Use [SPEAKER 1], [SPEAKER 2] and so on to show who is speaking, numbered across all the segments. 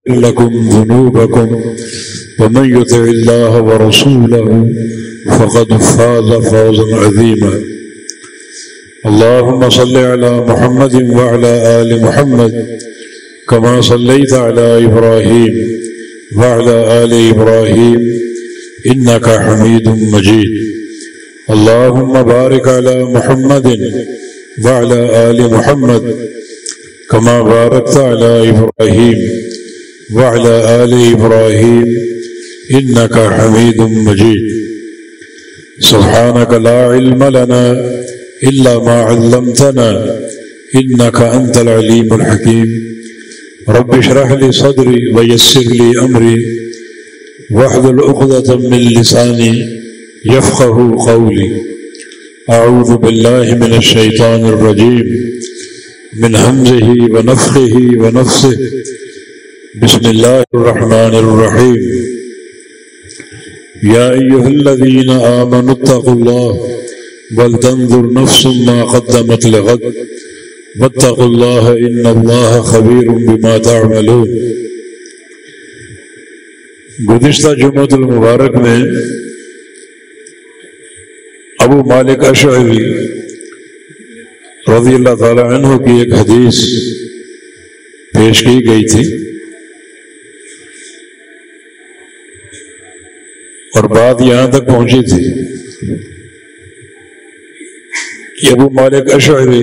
[SPEAKER 1] لكم ذنوبكم ومن يطع الله ورسوله فقد فاز فوزا عظيما. اللهم صل على محمد وعلى آل محمد كما صليت على إبراهيم وعلى آل إبراهيم إنك حميد مجيد. اللهم بارك على محمد وعلى آل محمد كما باركت على إبراهيم وعلى آل إبراهيم إنك حميد مجيد. سبحانك لا علم لنا إلا ما علمتنا إنك أنت العليم الحكيم. رب اشرح لي صدري ويسر لي أمري واحلل عقدة من لساني يفقه قولي. أعوذ بالله من الشيطان الرجيم من همزه ونفخه ونفثه. بسم الله الرحمن الرحيم. يا أيها الذين آمنوا اتقوا الله ولتنظر نفس ما قدمت لغد واتقوا الله إن الله خبير بما تعملون. گزشتہ جمعۃ المبارک میں ابو مالک اشعری رضی اللہ تعالی عنہ کی ایک حدیث پیش کی گئی تھی اور بات یہاں تک پہنچی تھی کہ ابو مالک اشعری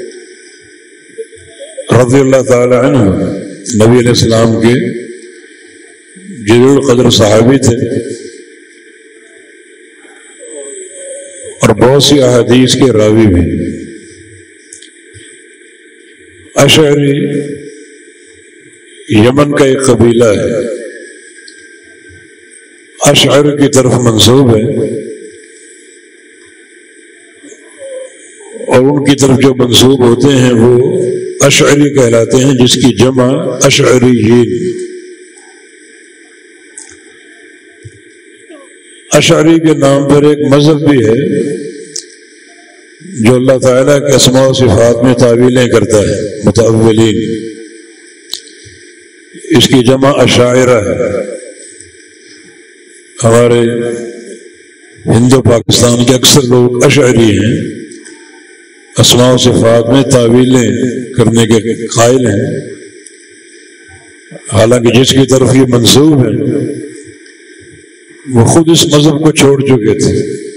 [SPEAKER 1] رضی اللہ تعالی عنہ نبی علیہ السلام کے جلیل القدر صحابی تھے اور بہت سی احادیث کے راوی بھی. اشعری یمن کا ایک قبیلہ ہے، اشعر کی طرف منسوب ہے اور ان کی طرف جو منسوب ہوتے ہیں وہ اشعری کہلاتے ہیں، جس کی جمع اشعریین. اشعری کے نام پر ایک مذہب بھی ہے جو اللہ تعالیٰ کے اسماء و صفات میں تعویلیں کرتا ہے، متأولین. اس کی جمع اشاعرہ ہے. ہمارے ہندو پاکستان کے اکثر لوگ اشعری ہیں، اسماء و صفات میں تعویلیں کرنے کے قائل ہیں، حالانکہ جس کی طرف یہ منسوب ہے وہ خود اس مذہب کو چھوڑ چکے تھے.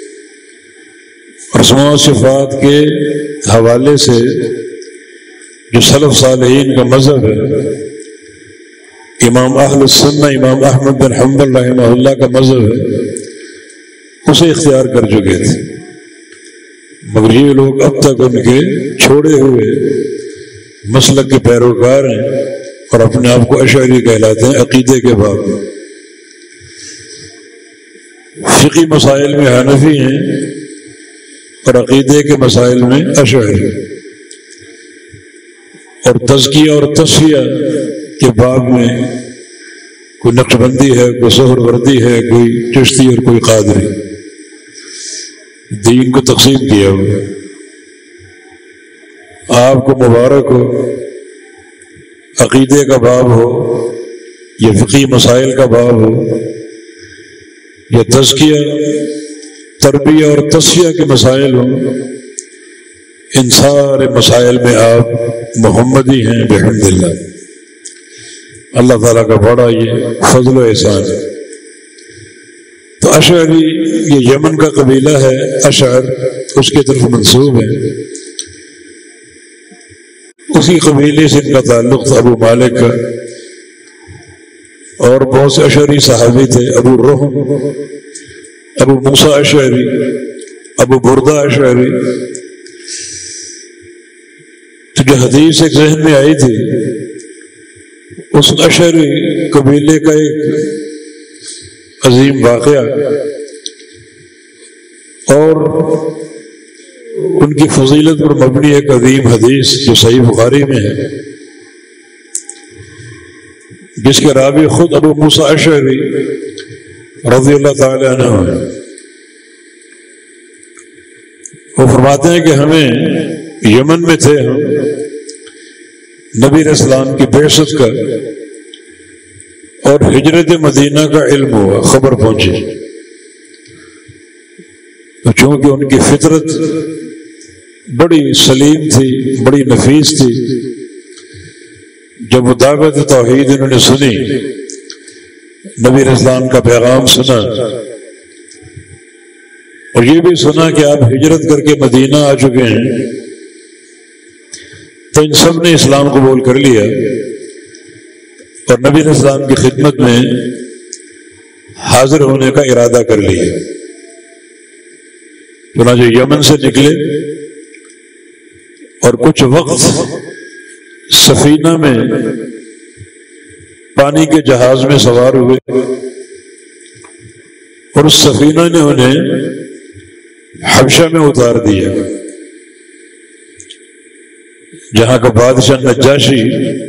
[SPEAKER 1] اور اسماء و صفات کے حوالے سے جو سلف صالحین کا مذہب ہے، امام اہل السنہ امام احمد بن حنبل رحمہ اللہ کا مذہب ہے، اسے اختیار کر چکے تھے. مگر یہ لوگ اب تک ان کے چھوڑے ہوئے مسلک کے پیروکار ہیں اور اپنے آپ کو اشعری کہلاتے ہیں. عقیدے کے باب میں فقہی مسائل میں حنفی ہیں اور عقیدے کے مسائل میں اشعری، اور تزکیہ اور تصفیہ کے باب میں کوئی نقشبندی ہے، کوئی سہروردی ہے، کوئی چشتی اور کوئی قادری. دین کو تقسیم کیا ہوا. آپ کو مبارک ہو، عقیدے کا باب ہو یا فقہی مسائل کا باب ہو یا تزکیہ تربیہ اور تصفیہ کے مسائل ہوں، ان سارے مسائل میں آپ محمدی ہیں بحمد اللہ. اللہ تعالیٰ کا بڑا یہ فضل و احسان ہے. تو اشعری یہ یمن کا قبیلہ ہے، اشعر اس کی طرف منسوب ہے. اسی قبیلے سے ان کا تعلق تھا ابو مالک کا. اور بہت سے اشعری صحابی تھے، ابو الرحم، ابو موسیٰ اشعری، ابو بردہ اشعری. تو جو حدیث ایک ذہن میں آئی تھی، اس اشعری قبیلے کا ایک عظیم واقعہ اور ان کی فضیلت پر مبنی ایک عظیم حدیث جو صحیح بخاری میں ہے، جس کے راوی خود ابو موسیٰ اشعری رضی اللہ تعالی عنہ ہیں. وہ فرماتے ہیں کہ ہمیں یمن میں تھے ہم، نبی علیہ السلام کی بعثت کا اور ہجرت مدینہ کا علم ہوا، خبر پہنچی، تو چونکہ ان کی فطرت بڑی سلیم تھی، بڑی نفیس تھی، جب دعوت توحید انہوں نے سنی، نبی اسلام کا پیغام سنا، اور یہ بھی سنا کہ آپ ہجرت کر کے مدینہ آ چکے ہیں، تو ان سب نے اسلام قبول کر لیا اور نبی اسلام کی خدمت میں حاضر ہونے کا ارادہ کر لیا۔ چنانچہ یمن سے نکلے اور کچھ وقت سفینہ میں پانی کے جہاز میں سوار ہوئے، اور اس سفینہ نے انہیں حبشہ میں اتار دیا، جہاں کا بادشاہ نجاشی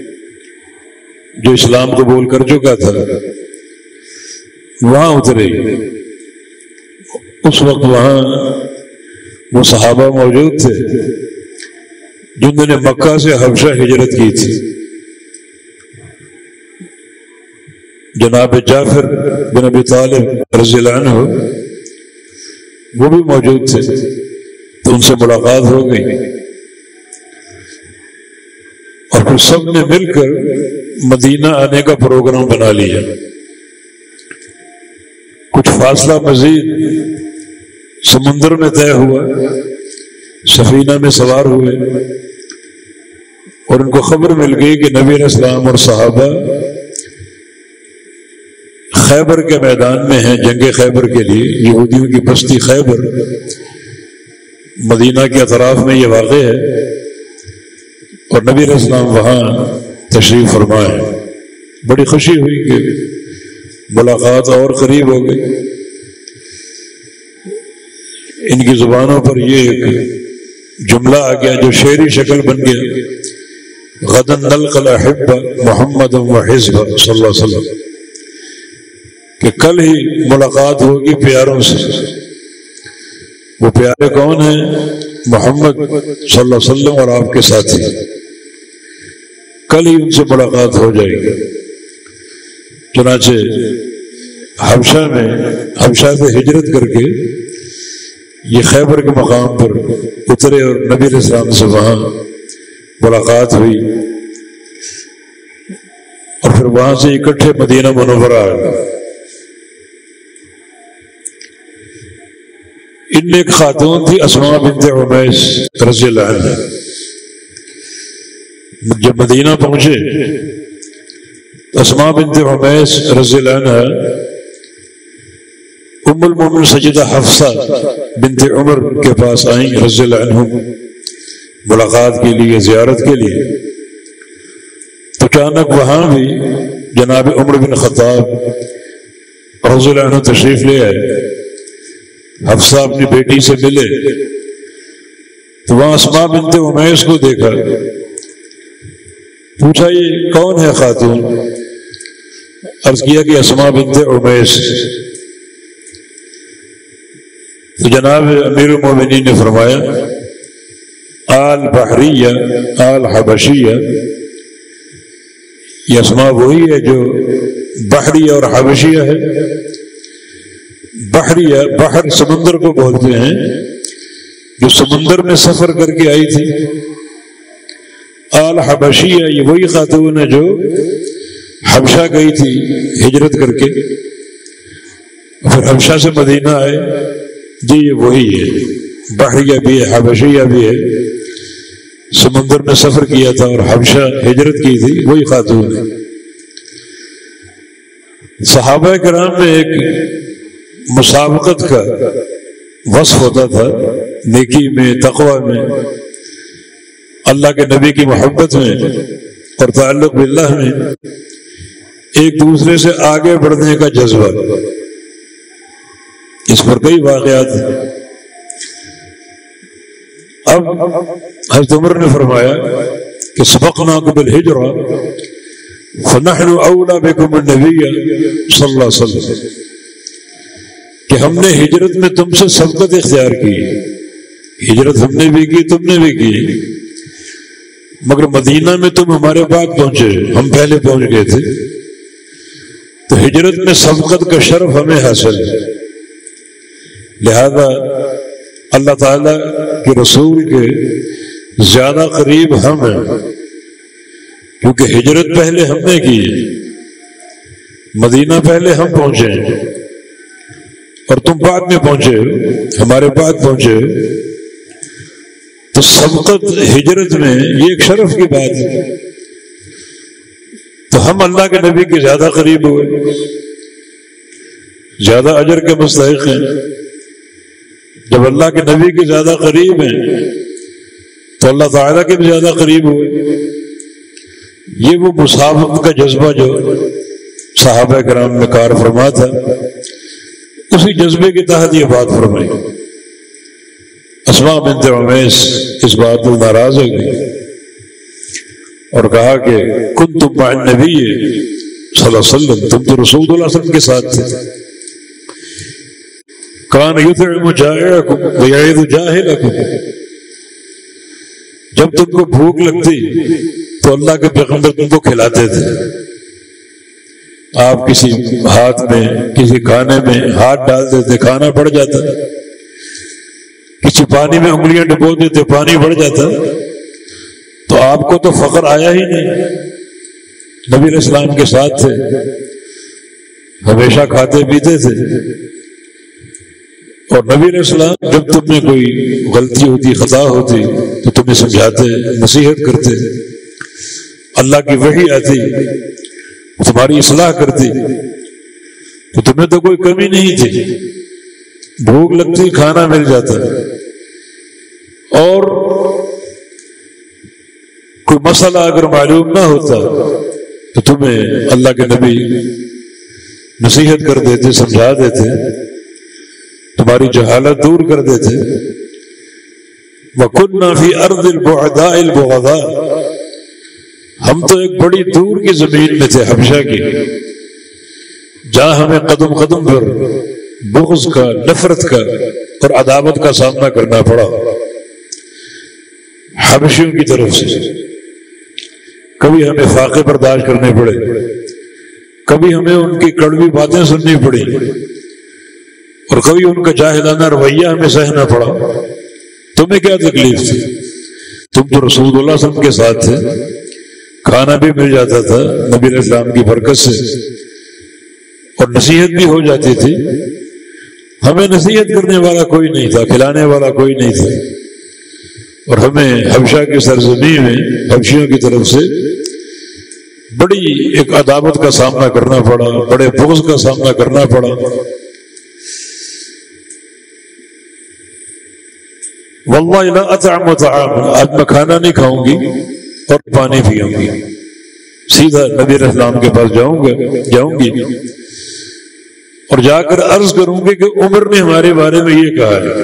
[SPEAKER 1] جو اسلام قبول کر چکا تھا وہاں اترے۔ اس وقت وہاں وہ صحابہ موجود تھے جنہوں نے مکہ سے حبشہ ہجرت کی تھی۔ جناب جعفر بن ابی طالب رضی اللہ عنہ وہ بھی موجود تھے، تو ان سے ملاقات ہو گئی، اور پھر سب نے مل کر مدینہ آنے کا پروگرام بنا لیا۔ کچھ فاصلہ مزید سمندر میں طے ہوا، سفینہ میں سوار ہوئے، اور ان کو خبر مل گئی کہ نبی علیہ السلام اور صحابہ خیبر کے میدان میں ہیں، جنگ خیبر کے لیے۔ یہودیوں کی بستی خیبر مدینہ کے اطراف میں یہ واقع ہے، اور نبی علیہ السلام وہاں تشریف فرمائے۔ بڑی خوشی ہوئی کہ ملاقات اور قریب ہو گئی۔ ان کی زبانوں پر یہ ایک جملہ آ گیا جو شعری شکل بن گیا، غدن نلقى الأحبة محمد و حزب صلی اللہ علیہ وسلم، کہ کل ہی ملاقات ہوگی پیاروں سے۔ وہ پیارے کون ہیں؟ محمد صلی اللہ علیہ وسلم اور آپ کے ساتھی، کل ہی ان سے ملاقات ہو جائے گی۔ چنانچہ حبشہ سے ہجرت کر کے یہ خیبر کے مقام پر اترے، اور نبی علیہ السلام سے وہاں ملاقات ہوئی، اور پھر وہاں سے اکٹھے مدینہ منورہ آ گئے۔ ان میں ایک خاتون تھی اسماء بنت عمیس رضی اللہ عنہ۔ جب مدینہ پہنچے اسماء بنت عمیس رضی اللہ عنہ ام المومن سیدہ حفصہ بنت عمر کے پاس آئیں رضی اللہ عنہ ملاقات کے لیے، زیارت کے لیے۔ تو اچانک وہاں بھی جناب عمر بن خطاب رضی اللہ عنہ تشریف لے آئے۔ حفصہ اپنی بیٹی سے ملے تو وہاں اسماء بنت عمیس کو دیکھا، پوچھا یہ کون ہے خاتون؟ عرض کیا کہ اسماء بنت عمیس۔ تو جناب امیر المومنین نے فرمایا آل بحریہ آل حبشیہ، یہ اسماء وہی ہے جو بحریہ اور حبشیہ ہے۔ بحریہ بحر سمندر کو بولتے ہیں، جو سمندر میں سفر کر کے آئی تھی۔ آل حبشیہ یہ وہی خاتون ہے جو حبشہ گئی تھی ہجرت کر کے، پھر حبشہ سے مدینہ آئے۔ جی یہ وہی ہے، بحریہ بھی ہے حبشیہ بھی ہے، سمندر میں سفر کیا تھا اور حبشہ ہجرت کی تھی، وہی خاتون ہے۔ صحابہ کرام میں ایک مسابقت کا وصف ہوتا تھا، نیکی میں، تقوی میں، اللہ کے نبی کی محبت میں اور تعلق باللہ میں ایک دوسرے سے آگے بڑھنے کا جذبہ۔ اس پر کئی واقعات ہیں۔ اب حضرت عمر نے فرمایا کہ سبقناکم بالہجرہ فنحن اولی بکم النبی صلی اللہ علیہ وسلم، کہ ہم نے ہجرت میں تم سے سبقت اختیار کی، ہجرت ہم نے بھی کی تم نے بھی کی، مگر مدینہ میں تم ہمارے بعد پہنچے، ہم پہلے پہنچ گئے تھے۔ تو ہجرت میں سبقت کا شرف ہمیں حاصل ہے، لہذا اللہ تعالیٰ کے رسول کے زیادہ قریب ہم ہیں، کیونکہ ہجرت پہلے ہم نے کی ہے، مدینہ پہلے ہم پہنچے ہیں اور تم بعد میں پہنچے ہو، ہمارے بعد پہنچے ہو، تو سبقت ہجرت میں یہ ایک شرف کی بات ہے۔ تو ہم اللہ کے نبی کے زیادہ قریب ہوئے، زیادہ اجر کے مستحق ہیں۔ جب اللہ کے نبی کے زیادہ قریب ہیں تو اللہ تعالیٰ کے بھی زیادہ قریب ہوئے۔ یہ وہ مسابقت کا جذبہ جو صحابہ کرام نے کار فرما تھا، اسی جذبے کے تحت یہ بات فرمائی۔ اسماء بنت عمیس اس بات پر ناراض ہو گئی اور کہا کہ کنتم مع النبی صلی اللہ علیہ وسلم، تم تو رسول اللہ صلی اللہ علیہ وسلم کے ساتھ تھے، کان یطعم جائعکم ویعظ جاہلکم، جب تم کو بھوک لگتی تو اللہ کے پیغمبر تم کو کھلاتے تھے۔ آپ کسی ہاتھ میں کسی کھانے میں ہاتھ ڈال دیتے، کھانا بڑھ جاتا، کسی پانی میں انگلیاں ڈبو دیتے، پانی بڑھ جاتا، تو آپ کو تو فقر آیا ہی نہیں۔ نبی علیہ السلام کے ساتھ تھے، ہمیشہ کھاتے پیتے تھے، اور نبی علیہ السلام جب تم میں کوئی غلطی ہوتی، خطا ہوتی تو تمہیں سمجھاتے، نصیحت کرتے، اللہ کی وحی آتی تمہاری اصلاح کرتی، تو تمہیں تو کوئی کمی نہیں تھی، بھوک لگتی کھانا مل جاتا، اور کوئی مسئلہ اگر معلوم نہ ہوتا تو تمہیں اللہ کے نبی نصیحت کر دیتے، سمجھا دیتے، تمہاری جہالت دور کر دیتے۔ وَكُنَّا فِي أَرْضِ الْبُعَدَاءِ الْبُغَضَاءِ، ہم تو ایک بڑی دور کی زمین میں تھے، حبشہ کی، جہاں ہمیں قدم قدم پر بغض کا، نفرت کا اور عداوت کا سامنا کرنا پڑا حبشیوں کی طرف سے۔ کبھی ہمیں فاقے برداشت کرنے پڑے، کبھی ہمیں ان کی کڑوی باتیں سننی پڑی، اور کبھی ان کا جاہلانہ رویہ ہمیں سہنا پڑا۔ تمہیں کیا تکلیف تھی؟ تم تو رسول اللہ صلی اللہ علیہ وسلم کے ساتھ تھے، کھانا بھی مل جاتا تھا نبی علیہ السلام کی برکت سے، اور نصیحت بھی ہو جاتی تھی۔ ہمیں نصیحت کرنے والا کوئی نہیں تھا، کھلانے والا کوئی نہیں تھا، اور ہمیں حبشہ کی سرزمین میں حبشیوں کی طرف سے بڑی ایک عداوت کا سامنا کرنا پڑا، بڑے بغض کا سامنا کرنا پڑا۔ واللہ لا اطعم طعاما، آج میں کھانا نہیں کھاؤں گی اور پانی پیوں گی، سیدھا نبی علیہ السلام کے پاس جاؤں گی اور جا کر عرض کروں گی کہ عمر نے ہمارے بارے میں یہ کہا ہے۔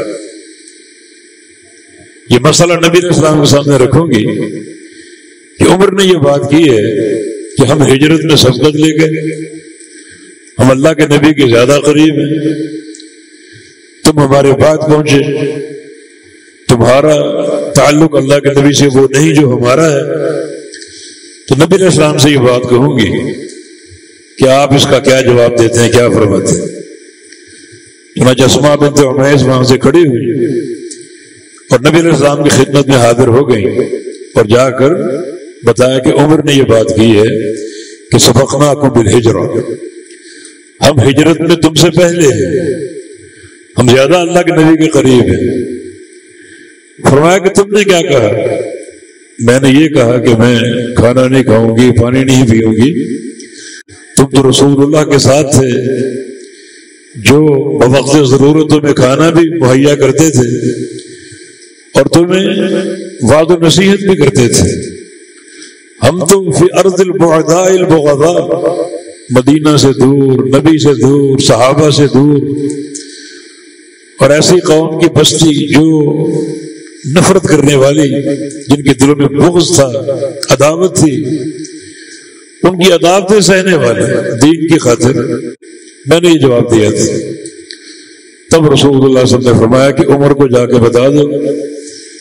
[SPEAKER 1] یہ مسئلہ نبی علیہ السلام کے سامنے رکھوں گی کہ عمر نے یہ بات کی ہے کہ ہم ہجرت میں سبقت لے گئے، ہم اللہ کے نبی کے زیادہ قریب ہیں، تم ہمارے بعد پہنچے، تمہارا تعلق اللہ کے نبی سے وہ نہیں جو ہمارا ہے۔ تو نبی علیہ السلام سے یہ بات کہوں گی کہ آپ اس کا کیا جواب دیتے ہیں، کیا فرماتے ہیں۔ چنانچہ اسماء بنت عمیس وہاں سے کھڑی ہوئی اور نبی علیہ السلام کی خدمت میں حاضر ہو گئی اور جا کر بتایا کہ عمر نے یہ بات کی ہے کہ سبقناکم بالہجرہ، ہم ہجرت میں تم سے پہلے ہیں، ہم زیادہ اللہ کے نبی کے قریب ہیں۔ فرمایا کہ تم نے کیا کہا؟ میں نے یہ کہا کہ میں کھانا نہیں کھاؤں گی، پانی نہیں پیوں گی۔ تم تو رسول اللہ کے ساتھ تھے جو بوقت ضرورتوں میں کھانا بھی مہیا کرتے تھے اور تمہیں وعد و نصیحت بھی کرتے تھے۔ ہم تو فی ارض البعداء البغضاء، مدینہ سے دور، نبی سے دور، صحابہ سے دور، اور ایسی قوم کی بستی جو نفرت کرنے والی، جن کے دلوں میں بغض تھا، عداوت تھی، ان کی عداوتیں سہنے والے دین کی خاطر میں نے یہ جواب دیا تھا۔ تب رسول اللہ صلی اللہ علیہ وسلم نے فرمایا کہ عمر کو جا کے بتا دو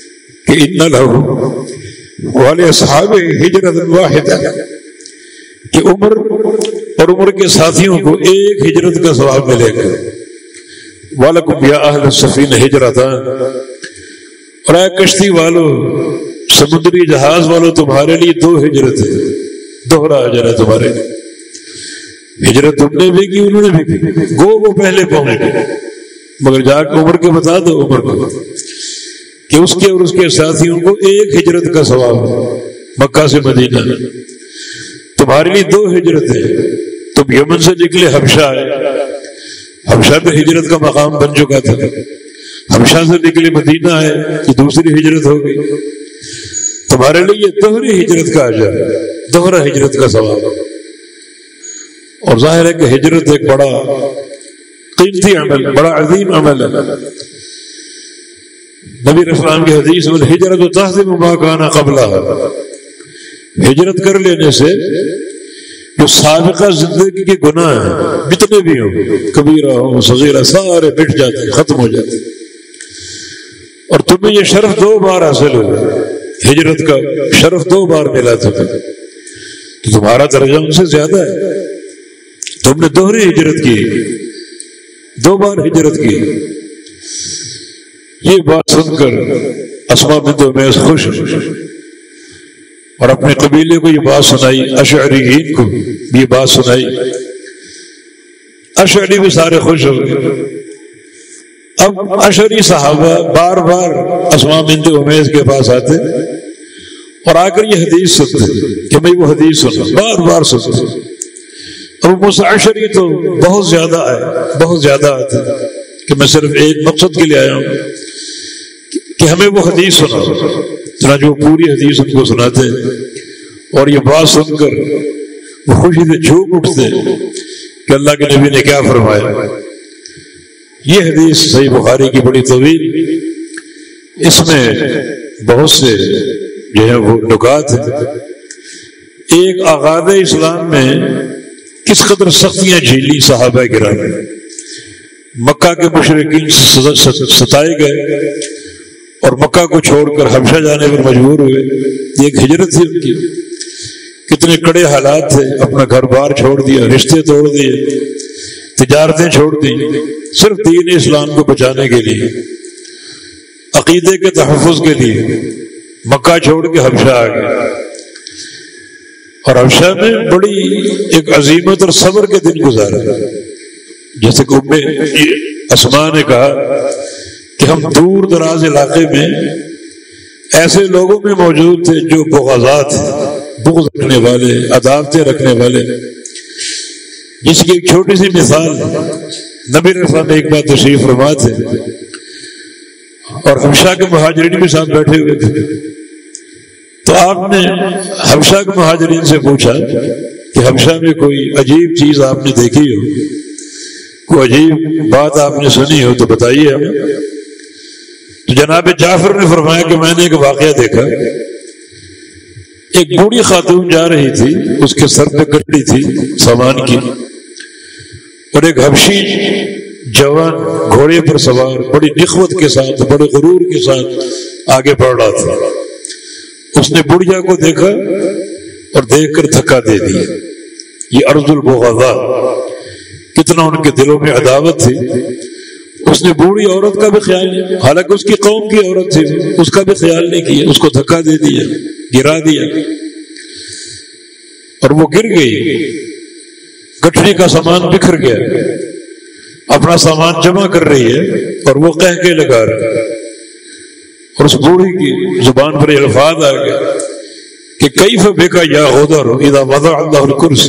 [SPEAKER 1] کہ ان لہ ولی اصحاب ہجرۃ واحدہ، کہ عمر اور عمر کے ساتھیوں کو ایک ہجرت کا ثواب ملے گا. وَلَكُمْ يَا أَهْلَ السَّفِينَةِ هِجْرَتَانِ، اور اے کشتی والو، سمندری جہاز والو، تمہارے لیے 2 ہجرت ہے، دوہرا اجر ہے تمہارے لیے. ہجرت تم نے بھی کی، انہوں نے بھی کی، گو وہ پہلے پہنچ گئے، مگر جا کے عمر کے بتا دو عمر کو کہ اس کے اور اس کے ساتھیوں کو ایک ہجرت کا ثواب ہے مکہ سے مدینہ. تمہارے لیے 2 ہجرتیں. تم یمن سے نکلے حبشہ آئے، حبشہ میں ہجرت کا مقام بن چکا تھا. حبشہ سے نکلے مدینہ آئے، یہ دوسری ہجرت ہو گئی. تمہارے لیے یہ دوہری ہجرت کا اجر ہے، دوہرا ہجرت کا ثواب. اور ظاہر ہے کہ ہجرت ایک بڑا قیمتی عمل، بڑا عظیم عمل ہے. نبی علیہ السلام کی حدیث میں ہجرت تہدم ما کان قبلھا، ہجرت کر لینے سے جو سابقہ زندگی کے گناہ ہیں جتنے بھی ہوں، کبیرہ ہوں صغیرہ، سارے مٹ جاتے ہیں، ختم ہو جاتے ہیں. اور تمہیں یہ شرف 2 بار حاصل ہوا، ہجرت کا شرف 2 بار ملا تمہیں، تو تمہارا درجہ ان سے زیادہ ہے. تم نے دوہری ہجرت کی، 2 بار ہجرت کی. یہ بات سن کر اسماء بنت امیس خوش اور اپنے قبیلے کو یہ بات سنائی، اشعریین کو یہ بات سنائی. اشعری بھی سارے خوش ہو گئے. اب اشعری صحابہ بار بار اسماء بنت امیس کے پاس آتے اور آ کر یہ حدیث سنتے کہ میں وہ حدیث سنا، بار بار سنتے. اب اشعری تو بہت زیادہ آئے، بہت زیادہ آتے کہ میں صرف ایک مقصد کے لیے آیا ہوں کہ ہمیں وہ حدیث سنا. چنانچہ وہ پوری حدیث ان کو سناتے اور یہ بات سن کر وہ خوشی سے جھوم اٹھتے کہ اللہ کے نبی نے کیا فرمایا. یہ حدیث صحیح بخاری کی بڑی طویل، اس میں بہت سے جو ہیں وہ نکات ہیں. ایک آغاز اسلام میں کس قدر سختیاں جھیلی صحابہ کرام، مکہ کے مشرکین ستائے گئے اور مکہ کو چھوڑ کر حبشہ جانے پر مجبور ہوئے. یہ ایک ہجرت تھی ان کی. کتنے کڑے حالات تھے، اپنا گھر بار چھوڑ دیا، رشتے توڑ دیے، تجارتیں چھوڑ دی، صرف دین اسلام کو بچانے کے لیے، عقیدے کے تحفظ کے لیے مکہ چھوڑ کے حبشہ آ گئے. اور حبشہ میں بڑی ایک عظیمت اور صبر کے دن گزارے. جیسے کہ ام اسماء نے کہا کہ ہم دور دراز علاقے میں ایسے لوگوں میں موجود تھے جو بغضات، بغض رکھنے والے، عداوتیں رکھنے والے. جس کی ایک چھوٹی سی مثال، نبی علیہ السلام ایک بار تشریف فرما تھے اور حبشہ کے مہاجرین بھی ساتھ بیٹھے ہوئے تھے. تو آپ نے حبشہ کے مہاجرین سے پوچھا کہ حبشہ میں کوئی عجیب چیز آپ نے دیکھی ہو، کوئی عجیب بات آپ نے سنی ہو تو بتائیے ہمیں. تو جناب جعفر نے فرمایا کہ میں نے ایک واقعہ دیکھا. ایک بوڑھی خاتون جا رہی تھی، اس کے سر پہ گٹی تھی سامان کی، اور ایک حبشی جوان گھوڑے پر سوار بڑی نخوت کے ساتھ، بڑے غرور کے ساتھ آگے بڑھ رہا تھا. اس نے بڑھیا کو دیکھا اور دیکھ کر دھکا دے دیا. یہ ارض البغضاء، کتنا ان کے دلوں میں عداوت تھی. اس نے بوڑھی عورت کا بھی خیال نہیں، حالانکہ اس کی قوم کی عورت تھی، اس کا بھی خیال نہیں کیا، اس کو دھکا دے دیا، گرا دیا اور وہ گر گئی. گٹھڑی کا سامان بکھر گیا. اپنا سامان جمع کر رہی ہے اور وہ قہقہے لگا رہا ہے. اور اس بوڑھی کی زبان پر الفاظ آ گیا کہ کیف بکا یا غدر اذا وضع اللہ الکرسی،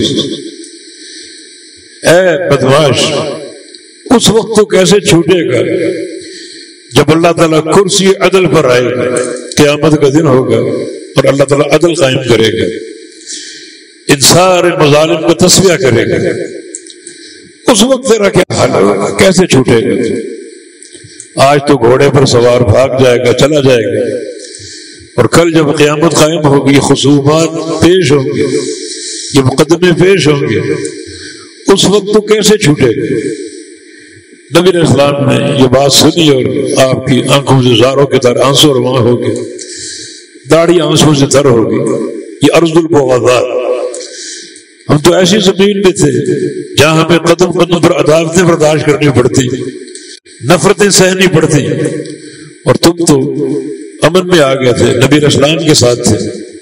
[SPEAKER 1] اے بدماش اس وقت تو کیسے چھوٹے گا جب اللہ تعالیٰ کرسی عدل پر آئے گا، قیامت کا دن ہوگا اور اللہ تعالیٰ عدل قائم کرے گا، ان سارے مظالم کا تصفیہ کرے گا. اس وقت تیرا کیا حال ہوگا، کیسے چھوٹے گا؟ آج تو گھوڑے پر سوار بھاگ جائے گا، چلا جائے گا، اور کل جب قیامت قائم ہوگی، خصومات پیش ہوں گے، یہ مقدمے پیش ہوں گے، اس وقت تو کیسے چھوٹے گا؟ نبی علیہ السلام نے یہ بات سنی اور آپ کی آنکھوں سے زاروں کے طرح آنسو رواں ہو گئے، داڑھی آنسوں سے تر ہو گئی. یہ ارض البغضاء، ہم تو ایسی زمین میں تھے جہاں ہمیں قدم قدم پر عداوتیں برداشت کرنی پڑتی، نفرتیں سہنی پڑتی، اور تم تو امن میں آ گئے تھے، نبی اسلام کے ساتھ تھے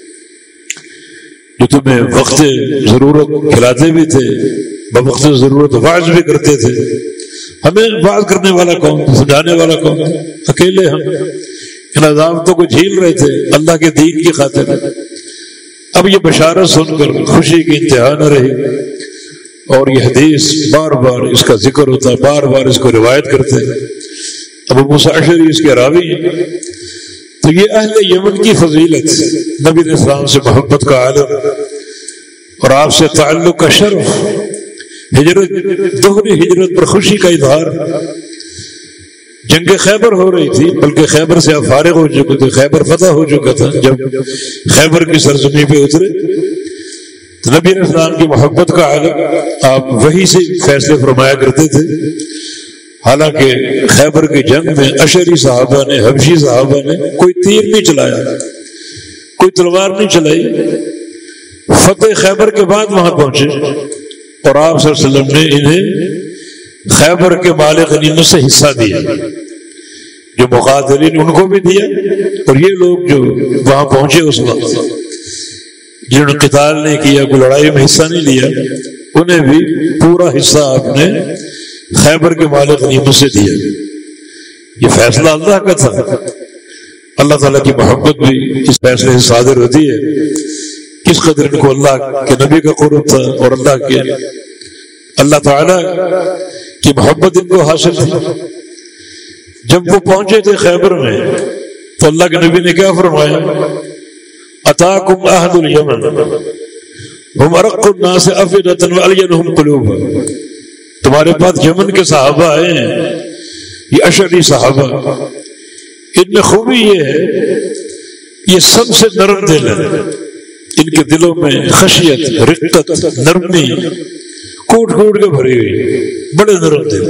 [SPEAKER 1] جو تمہیں وقت ضرورت کھلاتے بھی تھے، بوقت ضرورت واعظ بھی کرتے تھے۔ ہمیں واعظ کرنے والا کون، سمجھانے والا کون؟ اکیلے ہم ان عداوتوں کو جھیل رہے تھے اللہ کے دین کی خاطر۔ اب یہ بشارت سن کر خوشی کی انتہا نہ رہی، اور یہ حدیث بار بار اس کا ذکر ہوتا، بار بار اس کو روایت کرتے۔ ابو موسیٰ اشعری اس کے راوی ہیں۔ تو یہ اہل یمن کی فضیلت، نبی علیہ السلام سے محبت کا عالم اور آپ سے تعلق کا شرف، ہجرت، دوہری ہجرت پر خوشی کا اظہار۔ جنگ خیبر ہو رہی تھی، بلکہ خیبر سے آپ فارغ ہو چکے تھے، خیبر فتح ہو چکا تھا۔ جب خیبر کی سرزمین پہ اترے تو نبی علیہ السلام کی محبت کا عالم، آپ وہی سے فیصلے فرمایا کرتے تھے۔ حالانکہ خیبر کی جنگ میں اشعری صحابہ نے، حبشی صحابہ نے کوئی تیر نہیں چلایا، کوئی تلوار نہیں چلائی۔ فتح خیبر کے بعد وہاں پہنچے اور آپ صلی اللہ علیہ وسلم نے انہیں خیبر کے مال غنیمت سے حصہ دیا، جو مقاتلین ان کو بھی دیا، اور یہ لوگ جو وہاں پہنچے اس وقت جنہوں نے قتال نہیں کیا، کوئی لڑائی میں حصہ نہیں لیا، انہیں بھی پورا حصہ آپ نے خیبر کے مال غنیمت سے دیا۔ یہ فیصلہ اللہ کا تھا۔ اللہ تعالیٰ کی محبت بھی اس فیصلے سے صادر ہوتی ہے۔ کس قدر ان کو اللہ کے نبی کا قرب تھا اور اللہ تعالیٰ کی محبت ان کو حاصل تھی۔ جب وہ پہنچے تھے خیبر میں تو اللہ کے نبی نے کیا فرمایا؟ اتاکم اہل الیمن ہم ارق الناس افئدۃ والینہم قلوبا۔ تمہارے پاس یمن کے صحابہ آئے ہیں، یہ اشعری صحابہ، ان میں خوبی یہ ہے یہ سب سے نرم دل ہے، ان کے دلوں میں خشیت، رقت، نرمی کوٹ کوٹ کے بھری ہوئی، بڑے نرم دل۔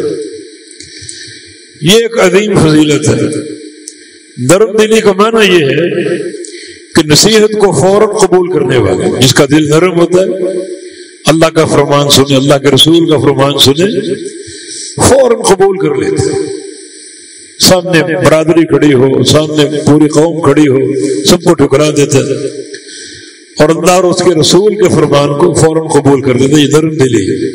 [SPEAKER 1] یہ ایک عظیم فضیلت ہے۔ نرم دلی کا معنی یہ ہے کہ نصیحت کو فوراً قبول کرنے والے، جس کا دل نرم ہوتا ہے، اللہ کا فرمان سنے، اللہ کے رسول کا فرمان سنے، فوراً قبول کر لیتے۔ سامنے برادری کھڑی ہو، سامنے پوری قوم کھڑی ہو، سب کو ٹھکرا دیتا ہے، اور اللہ اور اس کے رسول کے فرمان کو فوراً قبول کر دیتا ہے۔ یہ نرم دلی ہے۔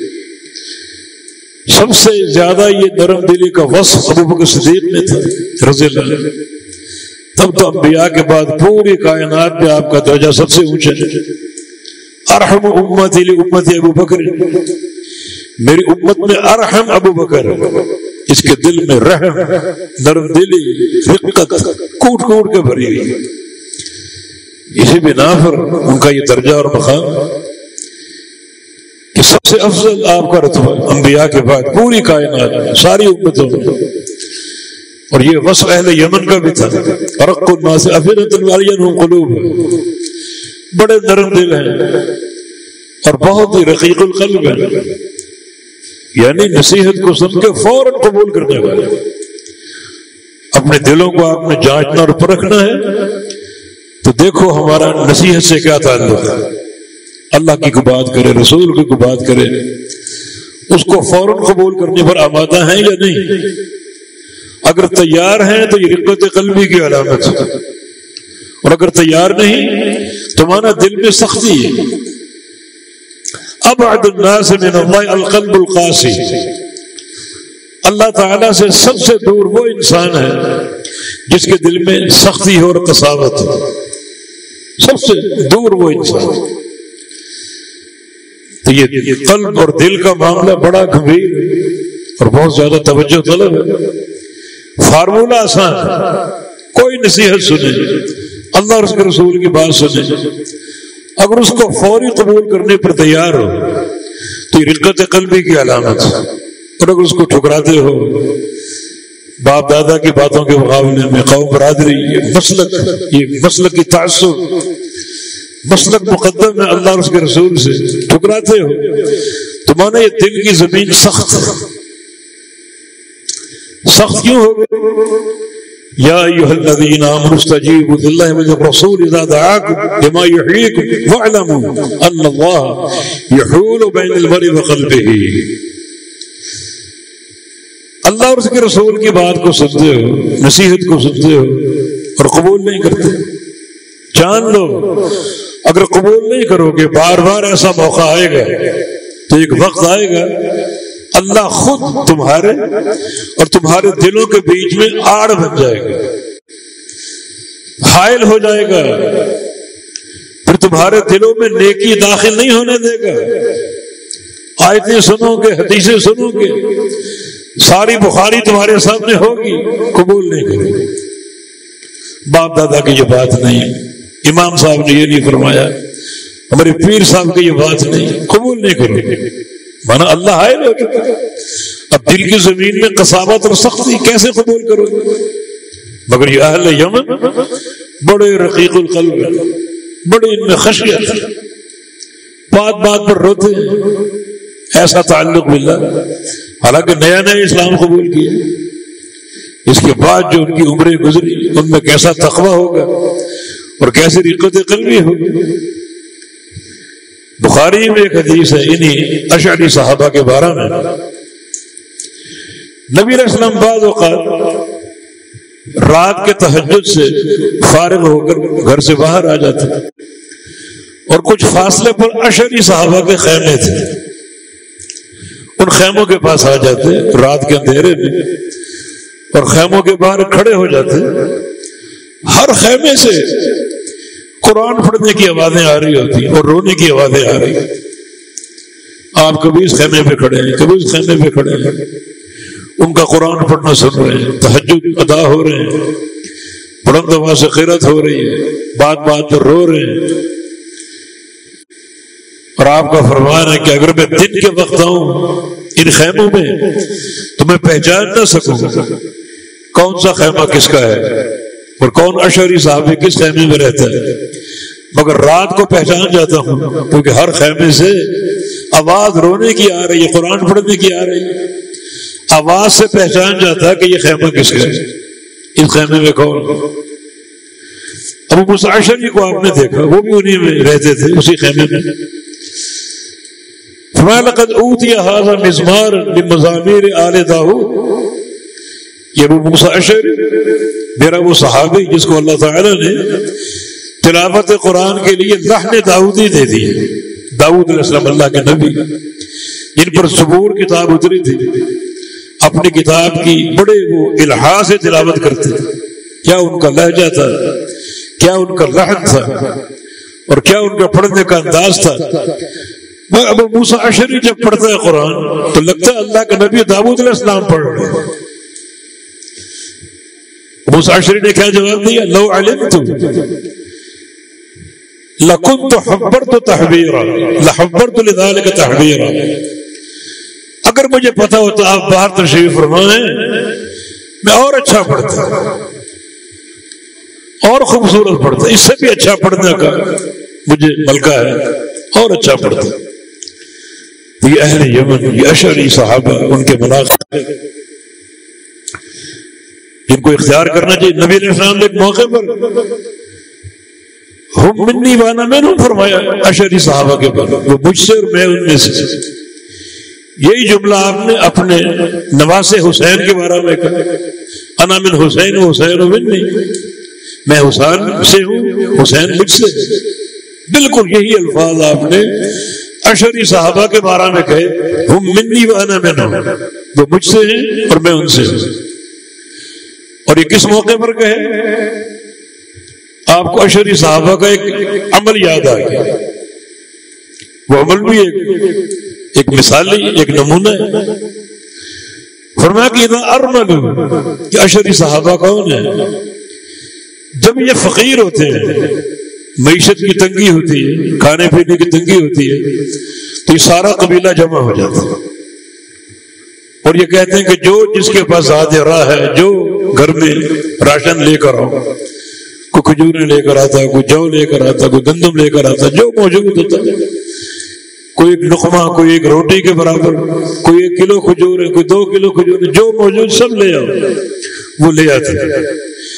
[SPEAKER 1] سب سے زیادہ یہ نرم دلی کا وصف ابوبکر صدیق میں تھا رضی اللہ عنہ۔ تب تو انبیاء کے بعد پوری کائنات میں آپ کا درجہ سب سے اونچا ہے۔ ارحم امتی لامتی ابو بکر، میری امت میں ارحم ابو بکر، اس کے دل میں رحم، نرم دلی، رقت کوٹ کوٹ کے بھری ہوئی۔ اسی بنا پر ان کا یہ درجہ اور مقام کہ سب سے افضل آپ کا رتبہ انبیاء کے بعد پوری کائنات ساری امتوں میں۔ اور یہ وصف اہل یمن کا بھی تھا، ارق الناس افئدۃ والینہم قلوب، بڑے نرم دل ہیں اور بہت ہی رقیق القلب ہیں، یعنی نصیحت کو سن کے فوراً قبول کرنے والے۔ اپنے دلوں کو آپ نے جانچنا اور پرکھنا ہے تو دیکھو ہمارا نصیحت سے کیا تعلق ہے۔ اللہ کی کو بات کرے، رسول کی کو بات کرے، اس کو فوراً قبول کرنے پر آمادہ ہیں یا نہیں؟ اگر تیار ہیں تو یہ رقت قلبی کی علامت ہے، اور اگر تیار نہیں تمہارا دل میں سختی ہے۔ ابعد الناس من اللہ القلب القاسي، اللہ تعالیٰ سے سب سے دور وہ انسان ہے جس کے دل میں سختی ہو اور قساوت ہو، سب سے دور وہ انسان۔ تو یہ قلب اور دل کا معاملہ بڑا گمبھیر اور بہت زیادہ توجہ طلب ہے۔ فارمولہ آسان ہے، کوئی نصیحت سنے، اللہ اور اس کے رسول کی بات سنے، اگر اس کو فوری قبول کرنے پر تیار ہو تو یہ رقت قلبی کی علامت ہے، اور اگر اس کو ٹھکراتے ہو باپ دادا کی باتوں کے مقابلے میں، قوم برادری، یہ مسلک کی تعصب، مسلک مقدم ہے اللہ اور اس کے رسول سے، ٹھکراتے ہو تو مانا یہ دل کی زمین سخت ہے۔ سخت کیوں ہو گئی؟ یا ایھا الذین آمنوا استجیبوا للہ وللرسول اذا دعاکم لما یحییکم واعلموا ان اللہ یحول بین المرء وقلبہ. اللہ اور اس کے رسول کی بات کو سنتے ہو، نصیحت کو سنتے ہو اور قبول نہیں کرتے. جان لو اگر قبول نہیں کرو گے بار بار ایسا موقع آئے گا تو ایک وقت آئے گا اللہ خود تمہارے اور تمہارے دلوں کے بیچ میں آڑ بن جائے گا، حائل ہو جائے گا، پھر تمہارے دلوں میں نیکی داخل نہیں ہونے دے گا. آیتیں سنو گے، حدیثیں سنو گے، ساری بخاری تمہارے سامنے ہوگی، قبول نہیں کرو گے. باپ دادا کی یہ بات نہیں، امام صاحب نے یہ نہیں فرمایا، ہمارے پیر صاحب کی یہ بات نہیں، قبول نہیں کرو گے. مانا اللہ حائل ہو چکا. اب دل کی زمین میں قساوت اور سختی کیسے قبول کرو گے؟ مگر یہ اہل یمن بڑے رقیق القلب ہیں، بڑے ان میں خشیت، بات بات پر روتے ہیں. ایسا تعلق باللہ، حالانکہ نیا نیا اسلام قبول کیا، اس کے بعد جو ان کی عمریں گزری ان میں کیسا تقویٰ ہوگا اور کیسی رقت قلبی ہوگی. بخاری میں ایک حدیث ہے انہی اشعری صحابہ کے بارے میں. نبی علیہ السلام بعض اوقات رات کے تہجد سے فارغ ہو کر گھر سے باہر آ جاتے اور کچھ فاصلے پر اشعری صحابہ کے خیمے تھے، ان خیموں کے پاس آ جاتے رات کے اندھیرے میں اور خیموں کے باہر کھڑے ہو جاتے. ہر خیمے سے قرآن پڑھنے کی آوازیں آ رہی ہوتی اور رونے کی آوازیں آ رہی. آپ کبھی اس خیمے پہ کھڑے ہیں، کبھی اس خیمے پہ کھڑے ہیں، ان کا قرآن پڑھنا سن رہے ہیں، تہجد ادا ہو رہے ہیں، بلند آواز سے قرات ہو رہی ہے، بات بات پر رو رہے ہیں. اور آپ کا فرمان ہے کہ اگر میں دن کے وقت آؤں ان خیموں میں تو میں پہچان نہ سکوں کون سا خیمہ کس کا ہے اور کون اشعری صحابی کس خیمے میں رہتا ہے، مگر رات کو پہچان جاتا ہوں کیونکہ ہر خیمے سے آواز رونے کی آ رہی ہے، قرآن پڑھنے کی آ رہی ہے. آواز سے پہچان جاتا ہے کہ یہ خیمہ کس کا ہے، اس خیمے میں کون. ابو موسیٰ اشعری کو آپ نے دیکھا، وہ بھی انہی میں رہتے تھے، اسی خیمے میں. فرمایا لقد اوتی ھذا مزمار لمزامیر آل داؤد. یہ ابو موسیٰ اشعری میرا وہ صحابی جس کو اللہ تعالیٰ نے تلاوت قرآن کے لیے لحن داؤدی دے دی. داؤد علیہ السلام اللہ کے نبی جن پر زبور کتاب اتری تھی، اپنی کتاب کی بڑے وہ الہا سے تلاوت کرتے. کیا ان کا لہجہ تھا، کیا ان کا لحن تھا اور کیا ان کا پڑھنے کا انداز تھا. ابو موسیٰ اشعری جب پڑھتا ہے قرآن تو لگتا ہے اللہ کے نبی داؤد علیہ السلام پڑھ رہے ہیں. موسیٰ اشعری نے کیا جواب دیا؟ لو علمت لکنت حبرت تحبیرا لحبرت لذلک تحبیرا. اگر مجھے پتا ہوتا آپ باہر تشریف فرمائیں میں اور اچھا پڑھتا، اور خوبصورت پڑھتا، اس سے بھی اچھا پڑھنے کا مجھے ملکہ ہے، اور اچھا پڑھتا. یہ اہل یمن، یہ اشعری صحابہ، ان کے مناقب جن کو اختیار کرنا چاہیے. نبی علیہ السلام نے ایک موقع پر ہم منی وانا منہم فرمایا اشعری صحابہ کے پر، وہ مجھ سے اور میں ان میں سے. یہی جملہ آپ نے اپنے نواسے حسین کے بارے میں کہا، انا من حسین و حسین منی، میں حسین سے ہوں، حسین مجھ سے. بالکل یہی الفاظ آپ نے اشعری صحابہ کے بارے میں کہے، ہم منی وانا منہم، وہ مجھ سے ہیں اور میں ان سے ہوں. اور یہ کس موقع پر کہے؟ آپ کو اشعری صحابہ کا ایک عمل یاد آ گیا. وہ عمل بھی ایک مثالی، ایک نمونہ ہے. فرمایا کہ اذا ارملوا، کہ اشعری صحابہ کون ہے؟ جب یہ فقیر ہوتے ہیں، معیشت کی تنگی ہوتی ہے، کھانے پینے کی تنگی ہوتی ہے، تو یہ سارا قبیلہ جمع ہو جاتا ہے اور یہ کہتے ہیں کہ جو جس کے پاس زیادہ راہ ہے، جو گھر میں راشن لے کر آؤ، کوئی کھجوریں لے کر آتا، کوئی جو لے کر آتا، کوئی گندم لے کر آتا، جو موجود ہوتا، کوئی ایک لقمہ، کوئی ایک روٹی کے برابر، کوئی 1 کلو کھجور ہے، کوئی 2 کلو کھجور ہے، جو موجود سب لے آؤ. وہ لے آتے.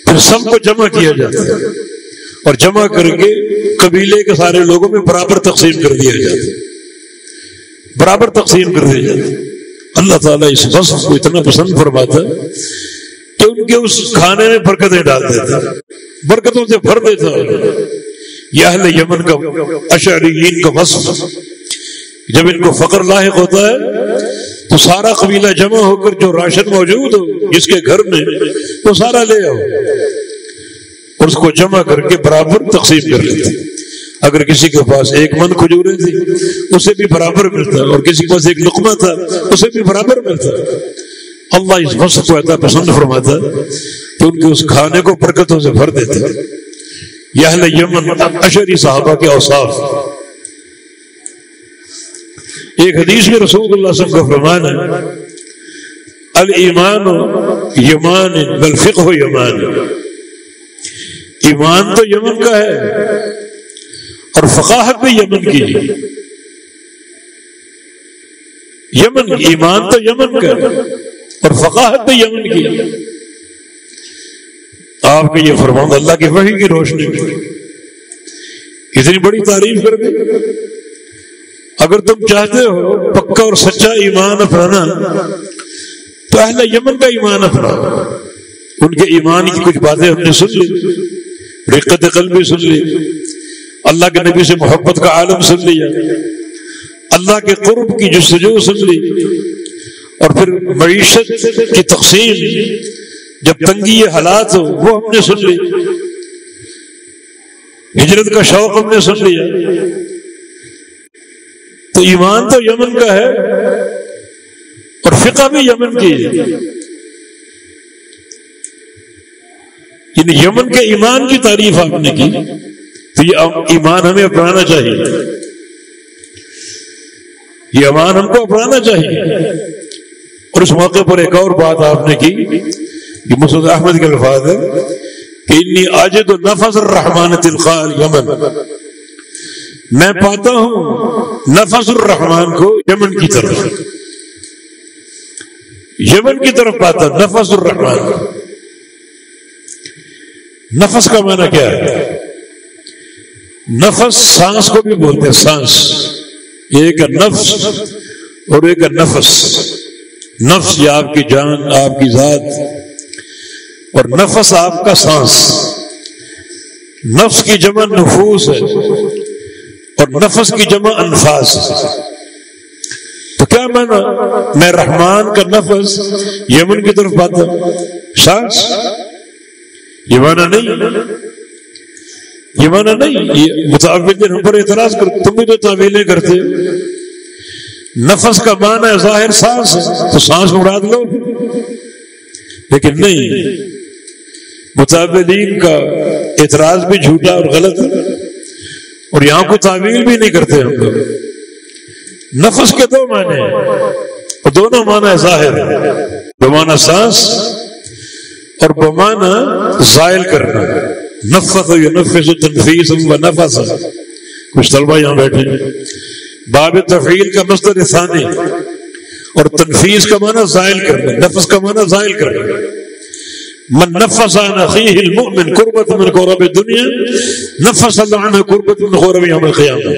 [SPEAKER 1] پھر سب کو جمع کیا جاتا ہے اور جمع کر کے قبیلے کے سارے لوگوں میں برابر تقسیم کر دیا جاتا ہے، برابر تقسیم کر دیا جاتا ہے۔ اللہ تعالیٰ اس وصف کو اتنا پسند فرماتا ہے کہ ان کے اس کھانے میں برکتیں ڈال دیتا، برکتوں سے بھر دیتا۔ یہ اہل یمن کا اشعریین کا وصف، جب ان کو فقر لاحق ہوتا ہے تو سارا قبیلہ جمع ہو کر جو راشن موجود ہو جس کے گھر میں وہ سارا لے آؤ اور اس کو جمع کر کے برابر تقسیم کر لیتے۔ اگر کسی کے پاس 1 من کھجوریں تھی اسے بھی برابر ملتا، اور کسی کے پاس 1 لقمہ تھا اسے بھی برابر ملتا۔ اللہ اس وصف کو ایسا پسند فرماتا کہ ان کے اس کھانے کو برکتوں سے بھر دیتا۔ یہ اہل یمن اشعری صحابہ کے اوصاف۔ ایک حدیث میں رسول اللہ صلی اللہ علیہ وسلم کا فرمان ہے، الایمان یمان والفقہ یمان۔ ایمان تو یمن کا ہے اور فقاہت بھی یمن کی ہے۔ یمن ایمان تو یمن کا ہے اور فقاہت بھی یمن کی ہے۔ آپ کے یہ فرمان اللہ کی وحی کی روشنی میں اتنی بڑی تعریف کر دی۔ اگر تم چاہتے ہو پکا اور سچا ایمان اپنانا تو اہل یمن کا ایمان اپناؤ۔ ان کے ایمان کی کچھ باتیں ہم نے سن لی، رقت قلبی سن لی، اللہ کے نبی سے محبت کا عالم سن لیا، اللہ کے قرب کی جستجو سن لی، اور پھر معیشت کی تقسیم جب تنگی حالات ہو وہ ہم نے سن لی، ہجرت کا شوق ہم نے سن لیا۔ تو ایمان تو یمن کا ہے اور فقہ بھی یمن کی ہے۔ یعنی یمن کے ایمان کی تعریف آپ نے کی تو یہ ایمان ہمیں اپنانا چاہیے، یہ ایمان ہم کو اپنانا چاہیے۔ اور اس موقع پر ایک اور بات آپ نے کی، یہ مسعود احمد کے الفاظ ہے کہ انی اجد نفس الرحمن تلقاء الیمن، میں پاتا ہوں نفس الرحمن کو یمن کی طرف، یمن کی طرف پاتا نفس الرحمن۔ نفس کا معنی کیا ہے؟ نفس سانس کو بھی بولتے ہیں، سانس، ایک ہے نفس اور ایک ہے نفس۔ نفس یہ آپ کی جان، آپ کی ذات، اور نفس آپ کا سانس۔ نفس کی جمع نفوس ہے اور نفس کی جمع انفاس۔ تو کیا معنی؟ میں رحمان کا نفس یمن کی طرف پاتا ہوں، سانس، یہ معنی نہیں، یہ معنی نہیں۔ یہ متعوّلین ہم پر اعتراض کرتے، تم بھی تو تعویلیں کرتے ہو۔ نفس کا معنی ہے ظاہر سانس ہے تو سانس مراد لو، لیکن نہیں، متعوّلین کا اعتراض بھی جھوٹا اور غلط ہے، اور یہاں کو تعویل بھی نہیں کرتے ہم لوگ۔ نفس کے 2 معنی ہیں اور دونوں معنی ظاہر ہے، بمعنی سانس اور بمعنی زائل کرنا۔ نفس ینفس تنفیس و نفس۔ کچھ طلبہ یہاں بیٹھے ہیں، باب تفعیل کا مصدر ثانی اور تنفیس کا معنی زائل کرنا، نفس کا معنی زائل کرنا۔ من نفس عن اخیہ المؤمن کربۃ من کرب الدنیا نفس اللہ عنہ کربۃ من کرب یوم القیامہ۔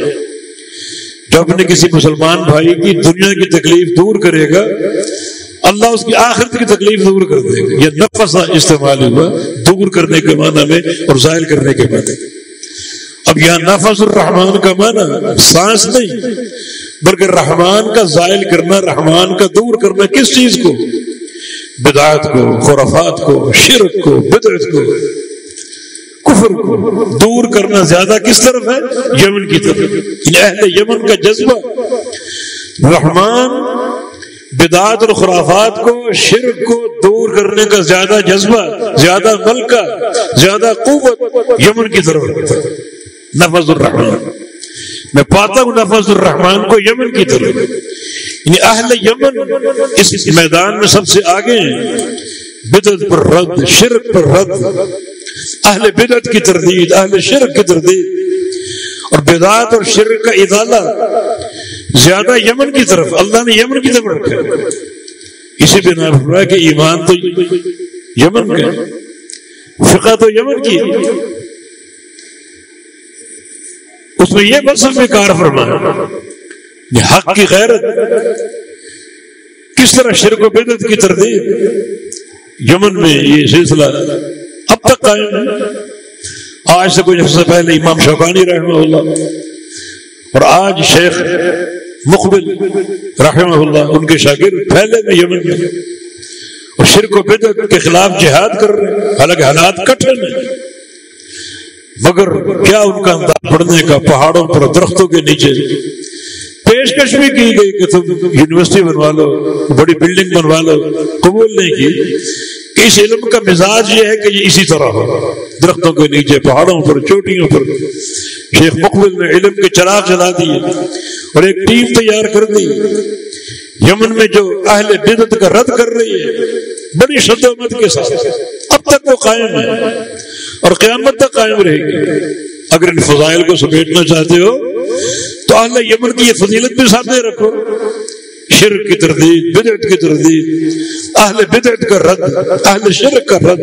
[SPEAKER 1] جو اپنے کسی مسلمان بھائی کی دنیا کی تکلیف دور کرے گا اللہ اس کی آخرت کی تکلیف دور کر دے گا۔ یہ نفس استعمال ہوا دور کرنے کے معنی میں اور زائل کرنے کے معنی۔ اب یہاں نفس الرحمان کا معنی سانس نہیں بلکہ رحمان کا زائل کرنا، رحمان کا دور کرنا۔ کس چیز کو؟ بدعات کو، خرافات کو، شرک کو، بدعت کو، کفر کو دور کرنا زیادہ کس طرف ہے؟ یمن کی طرف۔ اہل یمن کا جذبہ رحمان، بدعات اور خرافات کو، شرک کو دور کرنے کا زیادہ جذبہ، زیادہ ملکہ، زیادہ قوت یمن کی طرف رکھتا ہے۔ نفس الرحمان، میں پاتا ہوں نفس الرحمان کو یمن کی طرف۔ یعنی اہل یمن اس میدان میں سب سے آگے ہیں، بدعت پر رد، شرک پر رد، اہل بدعت کی تردید، اہل شرک کی تردید، اور بدعات اور شرک کا ازالہ زیادہ یمن کی طرف، اللہ نے یمن کی طرف رکھا۔ اسی بنا پر کہ ایمان تو یمن کا ہے، فقہ تو یمن کی ہے، اس میں یہ مسئلہ بھی کار فرمایا کہ حق کی غیرت کس طرح شرک و بدعت کی تردید یمن میں یہ سلسلہ اب تک قائم ہے۔ آج سے کچھ عرصہ پہلے امام شوکانی رحمہ اللہ اور آج شیخ مقبل رحمہ اللہ ان کے شاگرد پھیلے میں یمن میں اور شرک و بدعت کے خلاف جہاد کر رہے ہیں، حالانکہ حالات کٹھن ہیں، مگر کیا ان کا انداز پڑھنے کا پہاڑوں پر درختوں کے نیچے پیشکش بھی کی گئی کہ تم یونیورسٹی بنوا لو، بڑی بلڈنگ بنوا لو، قبول نہیں کی کہ اس علم کا مزاج یہ ہے کہ یہ اسی طرح ہو، درختوں کے نیچے، پہاڑوں پر، چوٹیوں پر۔ شیخ مقبل نے علم کے چراغ جلا دیے اور ایک ٹیم تیار کر دی یمن میں جو اہل بدعت کا رد کر رہی ہے بڑی شدت کے ساتھ، اب تک وہ قائم ہے اور قیامت تک قائم رہے گی۔ اگر ان فضائل کو سمیٹنا چاہتے ہو تو اہل یمن کی یہ فضیلت بھی سامنے رکھو، شرک کی تردید، بدعت کی تردید، اہل بدعت کا رد، اہل شرک کا رد۔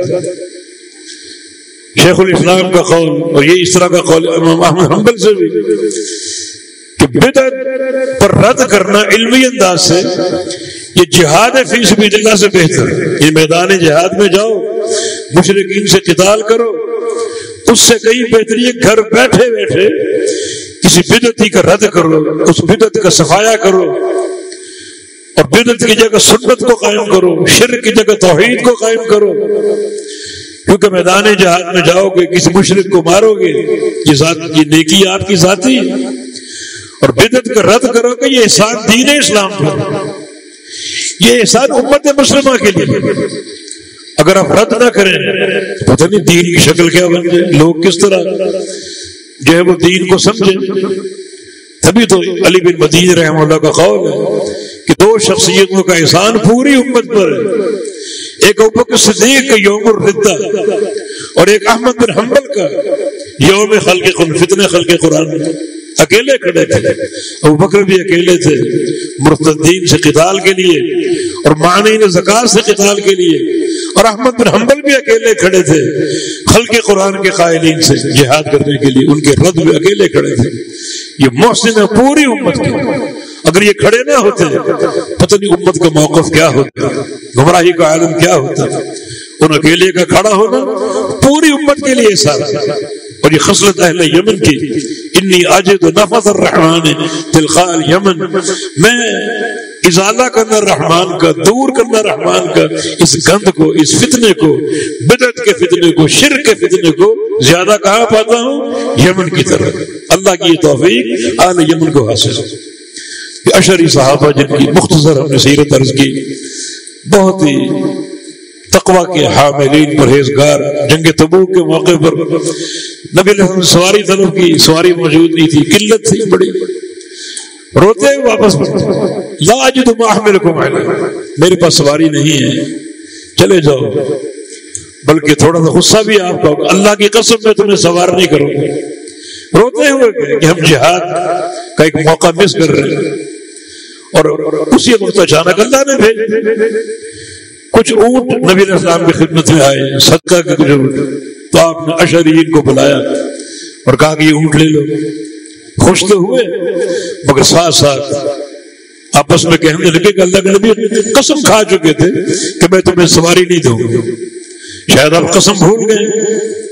[SPEAKER 1] شیخ الاسلام کا قول اور یہ اس طرح کا قول امام احمد حنبل سے بھی کہ بدعت پر رد کرنا علمی انداز سے یہ جہاد فی سبیل اللہ سے بہتر ہے۔ یہ میدان جہاد میں جاؤ، مشرکین سے قتال کرو، اس سے کئی بہتری ہے گھر بیٹھے بیٹھے کسی بدعتی کا رد کرو، اس بدعت کا صفایا کرو اور بدعت کی جگہ سنت کو قائم کرو، شرک کی جگہ توحید کو قائم کرو۔ کیونکہ میدان جہاد میں جاؤ گے، کسی مشرک کو مارو گے، یہ نیکی آپ کی ذاتی ہے، اور بدعت کا رد کرو گے، یہ احسان دین اسلام پر، یہ احسان امت مسلمہ کے لیے۔ اگر آپ رد نہ کریں پتہ نہیں دین کی شکل کیا بن جائے، لوگ کس طرح جو ہے وہ دین کو سمجھیں۔ تبھی تو علی بن مدینی رحمہ اللہ کا قول ہے کہ دو شخصیتوں کا احسان پوری امت پر ہے، ایک ابوبکر صدیق کا یوم الردہ اور ایک احمد بن حنبل کا یوم خلق فتنہ خلق قرآن۔ اکیلے کھڑے تھے، ابوبکر بھی اکیلے تھے مرتدین سے قتال کے لیے اور مانعین زکات سے قتال کے لیے، اور احمد بن حنبل بھی اکیلے کھڑے تھے خلق قرآن کے قائلین سے جہاد کرنے کے لیے، ان کے رد بھی اکیلے کھڑے تھے۔ یہ محسن ہے پوری امت کے، اگر یہ کھڑے نہ ہوتے پتہ نہیں امت کا موقف کیا ہوتا، گمراہی کا عالم کیا ہوتا۔ ان اکیلے کا کھڑا ہونا پوری امت کے لیے احسان، اور یہ خصلت اہل یمن کی، انی اجد نفث الرحمن تلقاء الیمن، میں ازالہ کرنا رحمان کا، دور کرنا رحمان کا اس گند کو، اس فتنے کو، بدعت کے فتنے کو، شرک کے فتنے کو زیادہ کہاں پاتا ہوں؟ یمن کی طرف۔ اللہ کی یہ توفیق اہل یمن کو حاصل ہے۔ اشری صحابہ جن کی مختصر ہم نے سیرت عرض کی، بہت ہی تقوی کے حاملین، پرہیزگار، جنگ تبوک کے موقع پر نبی علیہ السلام سواری طلب کی، سواری موجود نہیں تھی، قلت تھی بڑی، روتے واپس لا اجد ما احملکم علیہ، میرے پاس سواری نہیں ہے، چلے جاؤ۔ بلکہ تھوڑا سا غصہ بھی آپ کا، اللہ کی قسم میں تمہیں سوار نہیں کروں گا۔ روتے ہوئے کہ ہم جہاد کا ایک موقع مس کر رہے ہیں، اور اسی وقت اچانک اللہ نے بھیج کچھ اونٹ نبی علیہ السلام کی خدمت میں آئے، صدقہ کے کچھ اونٹ، تو آپ نے اشعریین کو بلایا اور کہا کہ یہ اونٹ لے لو۔ خوش تو ہوئے مگر ساتھ ساتھ آپس میں کہنے لگے کہ اللہ کے نبی قسم کھا چکے تھے کہ میں تمہیں سواری نہیں دوں گا، شاید آپ قسم بھول گئے،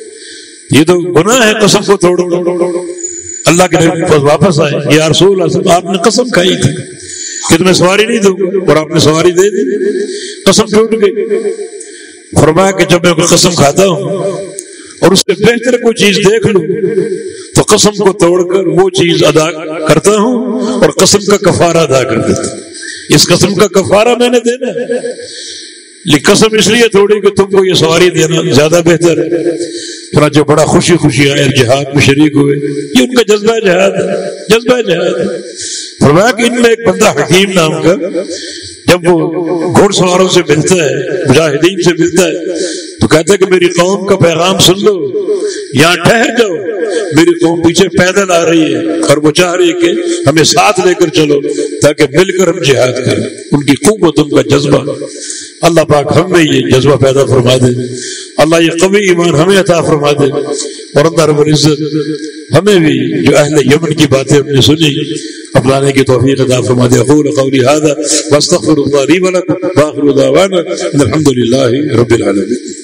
[SPEAKER 1] یہ تو گناہ ہے قسم کو توڑنا۔ اللہ کے نبی پاس واپس آئے، یا رسول اللہ آپ نے قسم کھائی تھی کہ تمہیں سواری نہیں دوں گا، اور آپ نے سواری دے دی، قسم ٹوٹ گئی۔ فرمایا کہ جب میں کوئی قسم کھاتا ہوں اور اس سے بہتر کوئی چیز دیکھ لوں تو قسم کو توڑ کر وہ چیز ادا کرتا ہوں اور قسم کا کفارہ ادا کر دیتا ہوں۔ اس قسم کا کفارہ میں نے دینا ہے، لیکن قسم اس لیے توڑی کہ تم کو یہ سواری دینا زیادہ بہتر ہے۔ چنانچہ بڑا خوشی خوشی آئے، جہاد میں شریک ہوئے، یہ ان کا جذبہ جہاد ہے، جذبہ جہاد ہے۔ فرمایا کہ ان میں ایک بندہ حکیم نام کا جب وہ گھوڑ سواروں سے ملتا ہے، مجاہدین سے ملتا ہے، تو کہتا ہے کہ میری قوم کا پیغام سن لو، یہاں ٹھہر جاؤ، میری قوم پیچھے پیدل آ رہی ہے اور وہ چاہ رہی ہے کہ ہمیں ساتھ لے کر چلو تاکہ مل کر ہم جہاد کریں۔ ان کی قوت، ان کا جذبہ، اللہ پاک ہم میں یہ جذبہ پیدا فرما دے، اللہ یہ قوی ایمان ہمیں عطا فرما دے، اور اللہ رب العزت ہمیں بھی جو اہل یمن کی باتیں ہم نے سنی اپنانے کی توفیق عطا فرما دے۔ اقول قولی ھذا واستغفر اللہ لی ولکم وآخر دعوانا الحمد للہ رب العالمین۔